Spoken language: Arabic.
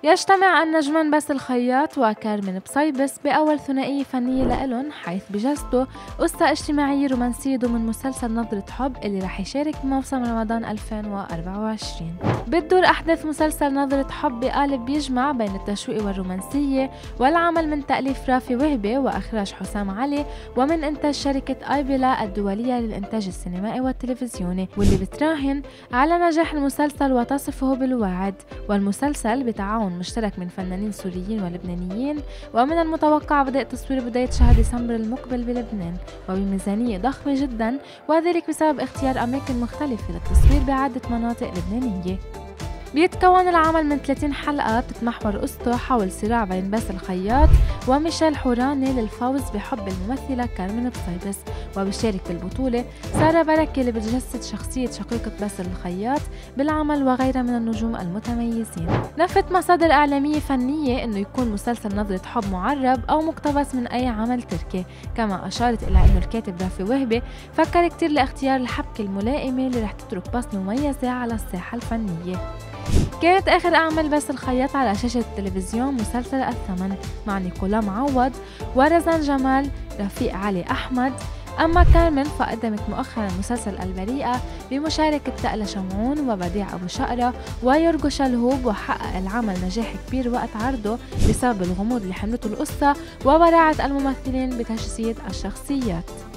يجتمع النجمان باسل الخياط وكارمن بصيبس بأول ثنائية فنية لإلن، حيث بجسده قصة اجتماعية رومانسية ضمن مسلسل نظرة حب اللي رح يشارك بموسم رمضان 2024. بتدور أحداث مسلسل نظرة حب بقالب بيجمع بين التشويق والرومانسية، والعمل من تأليف رافي وهبة وإخراج حسام علي ومن إنتاج شركة آيبلا الدولية للإنتاج السينمائي والتلفزيوني، واللي بتراهن على نجاح المسلسل وتصفه بالوعد. والمسلسل بتعاون مشترك من فنانين سوريين ولبنانيين، ومن المتوقع بدء تصوير بداية شهر ديسمبر المقبل بلبنان وبميزانية ضخمة جدا، وذلك بسبب اختيار أماكن مختلفة للتصوير بعدة مناطق لبنانية. بيتكون العمل من 30 حلقة بتتمحور قصته حول صراع بين باسل الخياط وميشيل حوراني للفوز بحب الممثلة كارمن بصيبس، وبيشارك بالبطولة سارة بركة اللي بتجسد شخصية شقيقة باسل الخياط بالعمل، وغيرها من النجوم المتميزين. نفت مصادر إعلامية فنية إنه يكون مسلسل نظرة حب معرب أو مقتبس من أي عمل تركي، كما أشارت إلى إنه الكاتب رافي وهبة فكر كتير لاختيار الحبكة الملائمة اللي رح تترك بصمة مميزة على الساحة الفنية. كانت آخر أعمال باسل الخياط على شاشة التلفزيون مسلسل الثمن مع نيكولا معوض ورزان جمال رفيق علي أحمد. أما كارمن فقدمت مؤخرا مسلسل البريئة بمشاركة تقلة شمعون وبديع أبو شقرة ويورجو شلهوب، وحقق العمل نجاح كبير وقت عرضه بسبب الغموض اللي حملته القصة وبراعة الممثلين بتجسيد الشخصيات.